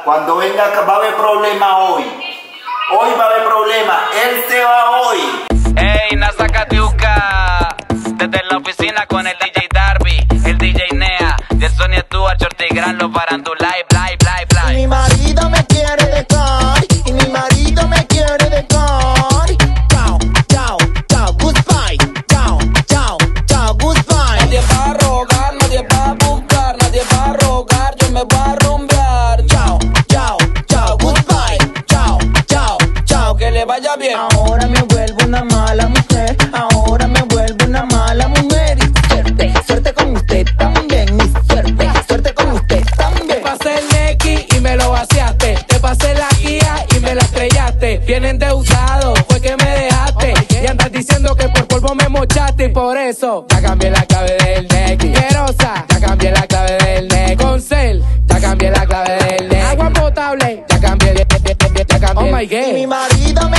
Cuando venga va a haber problema hoy. Hoy va a haber problema. Él se va hoy. Ey, Nazacatiuca. Desde la oficina con el DJ Darby, el DJ Nea, de Sonia Stuart, Shorty Gran, los Barandulay, Blay, Blay, Blay. Mi marido me quiere dejar, y mi marido me quiere dejar. Chao, chao, chao, goodbye. Chao, chao, chao, goodbye. Nadie va a rogar, nadie va a buscar, nadie va a rogar, yo me voy a rumbear. Chao, chao, chao, goodbye. Chao, chao, chao, Que le vaya bien. Ahora me vuelvo una mala mujer, ahora me vuelvo una mala mujer. Y suerte, suerte con usted también. Y suerte, suerte con usted Te también. pasé el Neki y me lo vaciaste. Te pasé la guía y me la estrellaste. Bien endeudado, fue que me dejaste. Y andas diciendo que por polvo me mochaste. Y por eso, ya cambié la clave del Neki. Querosa, ya cambié la clave del Neki. Concel, ya cambié la clave del Neki. Agua potable, ya cambié, ya cambié. Oh my Y mi God. marido